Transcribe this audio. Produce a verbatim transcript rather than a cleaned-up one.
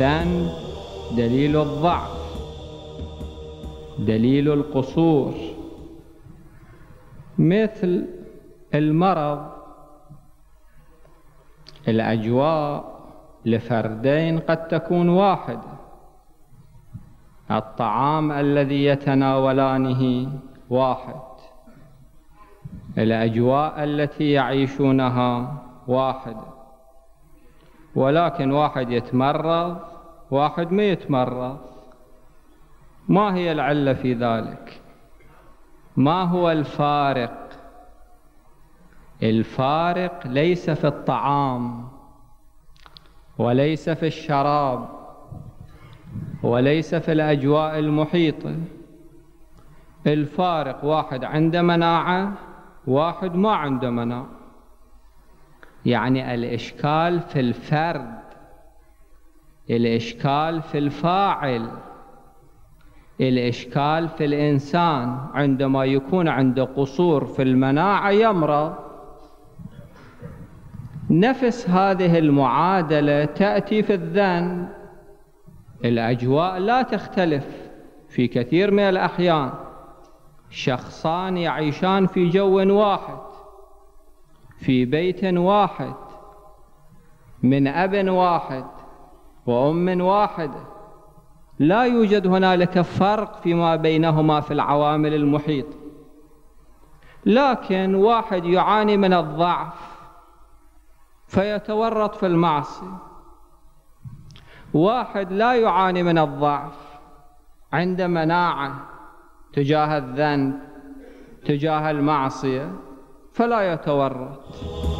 الذنب دليل الضعف، دليل القصور. مثل المرض، الأجواء لفردين قد تكون واحدة، الطعام الذي يتناولانه واحد، الأجواء التي يعيشونها واحدة، ولكن واحد يتمرض واحد ما يتمرض. ما هي العلة في ذلك؟ ما هو الفارق؟ الفارق ليس في الطعام، وليس في الشراب، وليس في الأجواء المحيطة. الفارق واحد عنده مناعة، واحد ما عنده مناعة. يعني الإشكال في الفرد، الإشكال في الفاعل، الإشكال في الإنسان. عندما يكون عنده قصور في المناعة يمرض. نفس هذه المعادلة تأتي في الذنب. الأجواء لا تختلف في كثير من الأحيان. شخصان يعيشان في جو واحد، في بيت واحد، من أب واحد وأم واحدة، لا يوجد هنالك فرق فيما بينهما في العوامل المحيطة. لكن واحد يعاني من الضعف فيتورط في المعصية، واحد لا يعاني من الضعف، عنده مناعة تجاه الذنب، تجاه المعصية، فلا يتورط.